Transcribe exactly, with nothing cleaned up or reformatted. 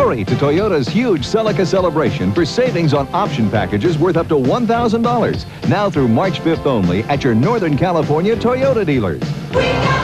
Hurry to Toyota's huge Celica celebration for savings on option packages worth up to one thousand dollars. Now through March fifth only at your Northern California Toyota dealers. We got